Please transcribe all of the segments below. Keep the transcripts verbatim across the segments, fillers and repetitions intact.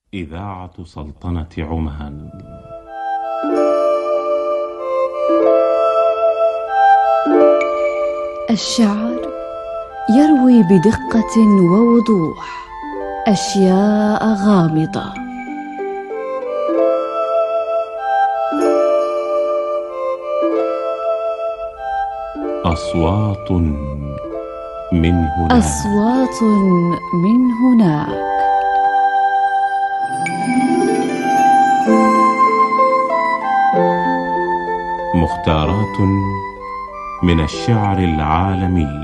إذاعة سلطنة عمان. الشعر يروي بدقة ووضوح أشياء غامضة، أصوات من هناك أصوات من هناك. مختارات من الشعر العالمي.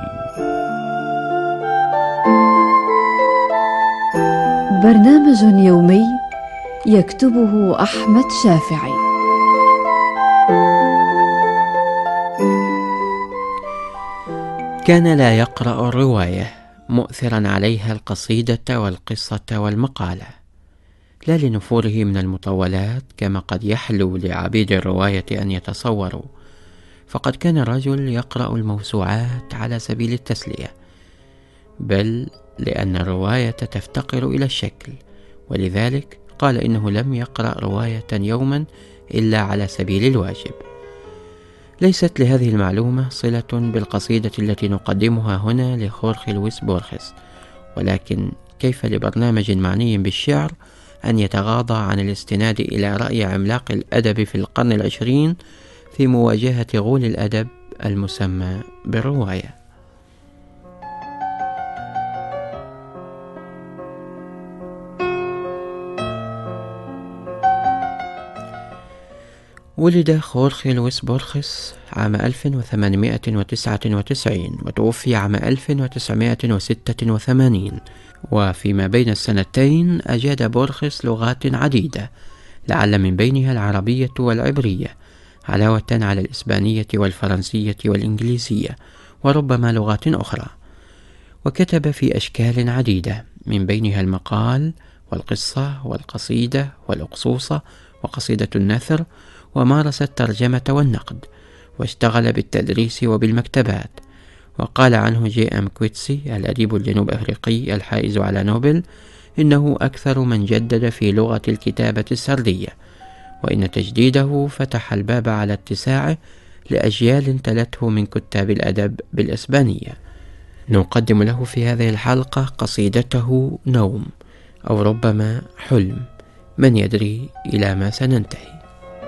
برنامج يومي يكتبه أحمد شافعي. كان لا يقرأ الرواية، مؤثرا عليها القصيدة والقصة والمقالة، لا لنفوره من المطولات كما قد يحلو لعبيد الرواية أن يتصوروا، فقد كان الرجل يقرأ الموسوعات على سبيل التسلية، بل لأن الرواية تفتقر إلى الشكل، ولذلك قال إنه لم يقرأ رواية يوما إلا على سبيل الواجب. ليست لهذه المعلومة صلة بالقصيدة التي نقدمها هنا لخورخي لويس بورخيس، ولكن كيف لبرنامج معني بالشعر أن يتغاضى عن الاستناد إلى رأي عملاق الأدب في القرن العشرين في مواجهة غول الأدب المسمى بالرواية. ولد خورخي لويس بورخيس عام ألف وثمانمائة وتسعة وتسعين وتوفي عام ألف وتسعمائة وستة وثمانين، وفيما بين السنتين أجاد بورخيس لغات عديدة، لعل من بينها العربية والعبرية، علاوة على الإسبانية والفرنسية والإنجليزية وربما لغات أخرى، وكتب في أشكال عديدة من بينها المقال والقصة والقصيدة والأقصوصة وقصيدة النثر، ومارس الترجمة والنقد، واشتغل بالتدريس وبالمكتبات. وقال عنه جي أم كويتسي الأديب الجنوب أفريقي الحائز على نوبل إنه أكثر من جدد في لغة الكتابة السردية، وإن تجديده فتح الباب على اتساعه لأجيال تلته من كتاب الأدب بالإسبانية. نقدم له في هذه الحلقة قصيدته نوم، أو ربما حلم، من يدري إلى ما سننتهي.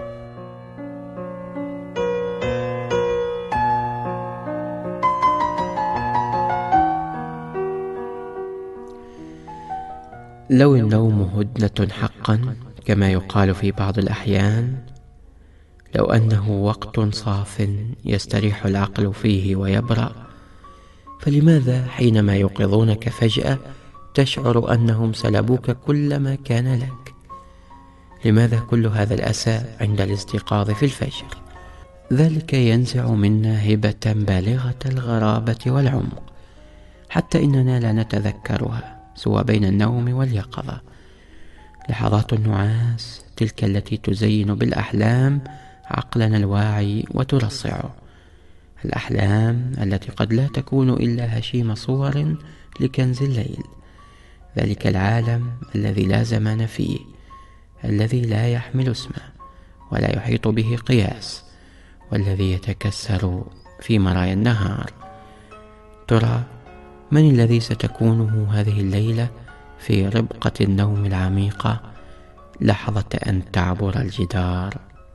لو النوم هدنة حقا كما يقال في بعض الأحيان، لو أنه وقت صاف يستريح العقل فيه ويبرأ، فلماذا حينما يوقظونك فجأة تشعر أنهم سلبوك كل ما كان لك؟ لماذا كل هذا الأسى عند الاستيقاظ في الفجر؟ ذلك ينزع منا هبة بالغة الغرابة والعمق، حتى إننا لا نتذكرها سوى بين النوم واليقظة. لحظات النعاس تلك التي تزين بالأحلام عقلنا الواعي وترصعه، الأحلام التي قد لا تكون إلا هشيم صور لكنز الليل، ذلك العالم الذي لا زمان فيه، الذي لا يحمل اسمه ولا يحيط به قياس، والذي يتكسر في مرايا النهار. ترى من الذي ستكونه هذه الليلة في ربقة النوم العميقة لحظة أن تعبر الجدار؟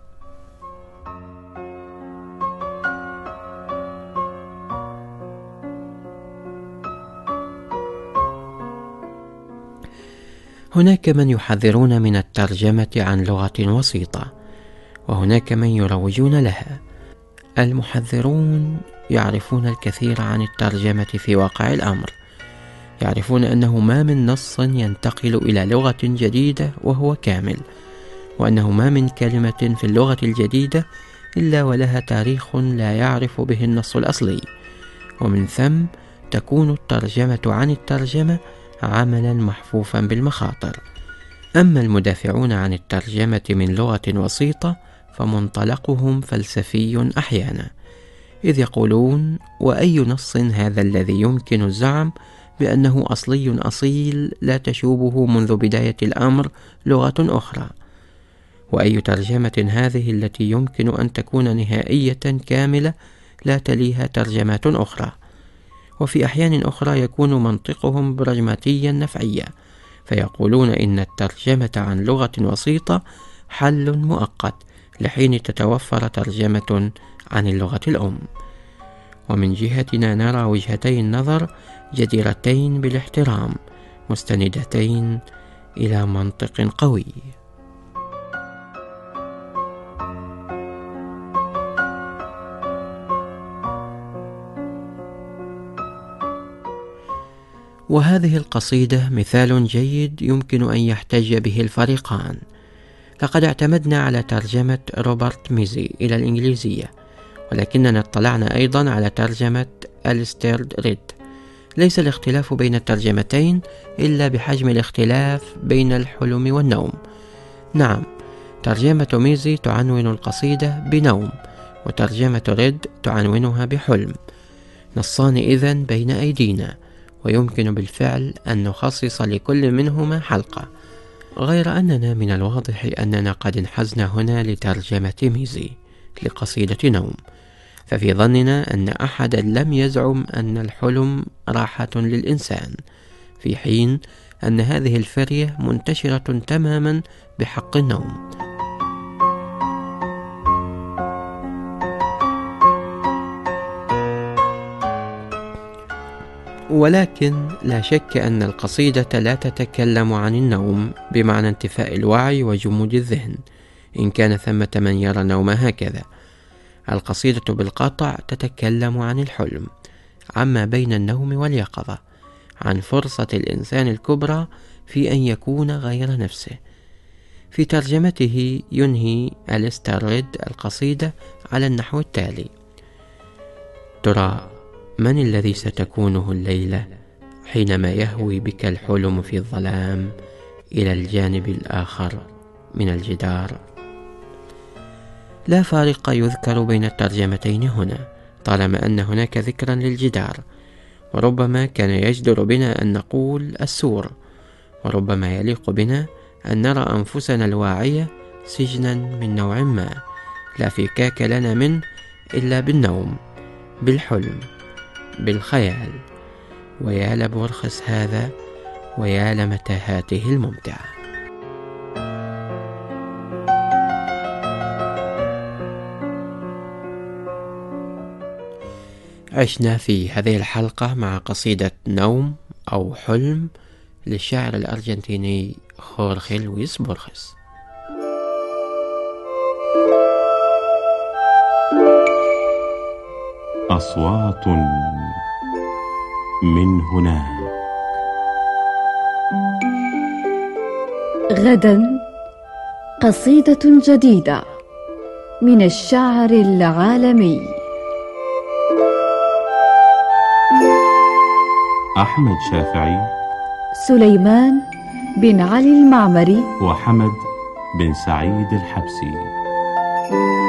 هناك من يحذرون من الترجمة عن لغة وسيطة، وهناك من يروجون لها. المحذرون يعرفون الكثير عن الترجمة في واقع الأمر، يعرفون أنه ما من نص ينتقل إلى لغة جديدة وهو كامل، وأنه ما من كلمة في اللغة الجديدة إلا ولها تاريخ لا يعرف به النص الأصلي، ومن ثم تكون الترجمة عن الترجمة عملا محفوفا بالمخاطر. أما المدافعون عن الترجمة من لغة وسيطة فمنطلقهم فلسفي أحيانا، إذ يقولون: وأي نص هذا الذي يمكن الزعم بأنه أصلي أصيل لا تشوبه منذ بداية الأمر لغة أخرى. وأي ترجمة هذه التي يمكن أن تكون نهائية كاملة لا تليها ترجمات أخرى. وفي أحيان أخرى يكون منطقهم براغماتيا نفعيا، فيقولون إن الترجمة عن لغة وسيطة حل مؤقت لحين تتوفر ترجمة عن اللغة الأم. ومن جهتنا نرى وجهتي النظر جديرتين بالاحترام، مستندتين إلى منطق قوي. وهذه القصيدة مثال جيد يمكن أن يحتج به الفريقان. لقد اعتمدنا على ترجمة روبرت ميزي إلى الإنجليزية، ولكننا اطلعنا أيضا على ترجمة أليستير ريد. ليس الاختلاف بين الترجمتين إلا بحجم الاختلاف بين الحلم والنوم. نعم، ترجمة ميزي تعنون القصيدة بنوم، وترجمة ريد تعنونها بحلم. نصان إذن بين أيدينا، ويمكن بالفعل أن نخصص لكل منهما حلقة، غير أننا من الواضح أننا قد انحزنا هنا لترجمة ميزي لقصيدة نوم، ففي ظننا أن أحدا لم يزعم أن الحلم راحة للإنسان، في حين أن هذه الفرية منتشرة تماما بحق النوم. ولكن لا شك أن القصيدة لا تتكلم عن النوم بمعنى انتفاء الوعي وجمود الذهن، إن كان ثمة من يرى النوم هكذا. القصيدة بالقطع تتكلم عن الحلم، عما بين النوم واليقظة، عن فرصة الإنسان الكبرى في أن يكون غير نفسه. في ترجمته ينهي أليستير ريد القصيدة على النحو التالي: ترى من الذي ستكونه الليلة حينما يهوي بك الحلم في الظلام إلى الجانب الآخر من الجدار؟ لا فارق يذكر بين الترجمتين هنا، طالما أن هناك ذكرا للجدار، وربما كان يجدر بنا أن نقول السور، وربما يليق بنا أن نرى أنفسنا الواعية سجنا من نوع ما لا فكاك لنا منه إلا بالنوم، بالحلم، بالخيال. ويا لبرخص هذا، ويا لمتاهاته الممتعة. عشنا في هذه الحلقة مع قصيدة نوم أو حلم للشاعر الأرجنتيني خورخي لويس بورخس. أصوات من هناك. غدا قصيدة جديدة من الشاعر العالمي أحمد شافعي، سليمان بن علي المعمري، وحمد بن سعيد الحبسي.